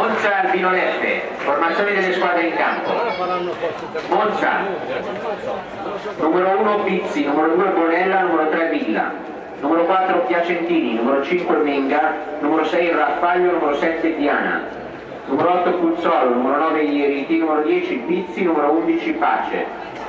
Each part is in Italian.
Monza Albino Leffe, formazione delle squadre in campo. Monza, numero 1 Pizzi, numero 2 Bonella, numero 3 Villa, numero 4 Piacentini, numero 5 Menga, numero 6 Raffaglio, numero 7 Diana, numero 8 Puzzolo, numero 9 Ieriti, numero 10 Pizzi, numero 11 Pace.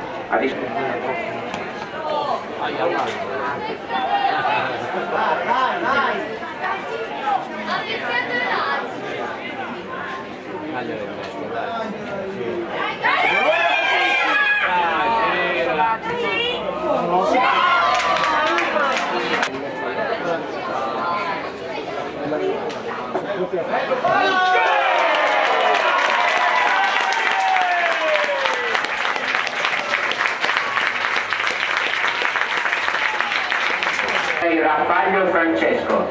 Raffaglio Francesco.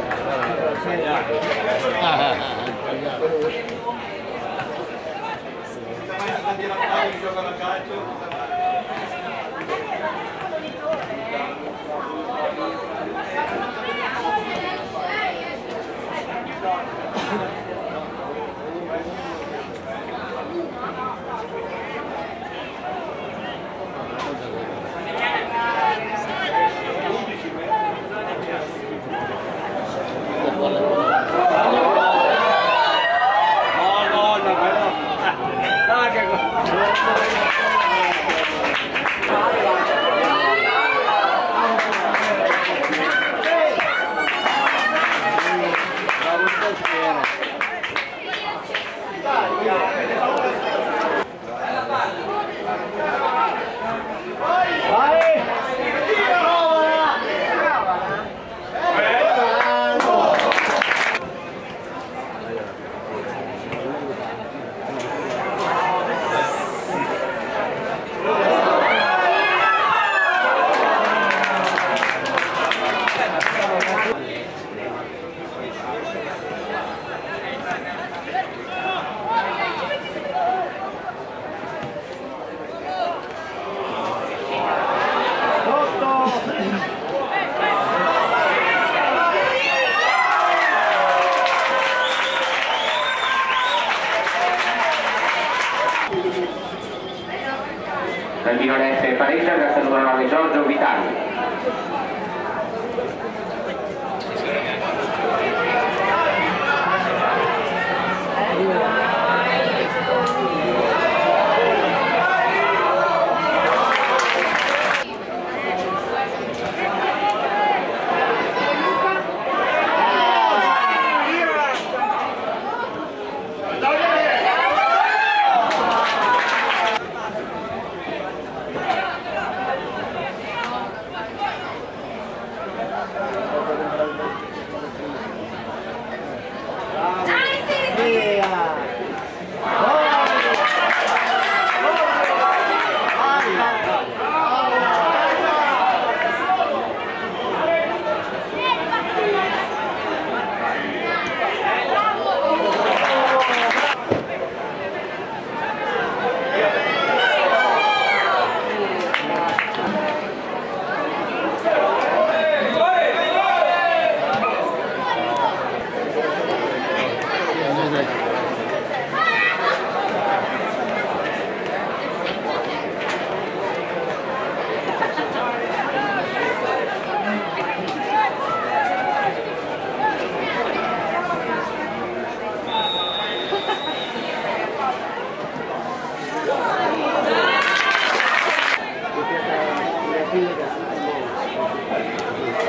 Albino Leffe pareggia grazie al numero 9 Giorgio Vitali.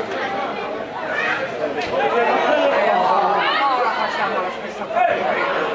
Ora facciamo la stessa cosa.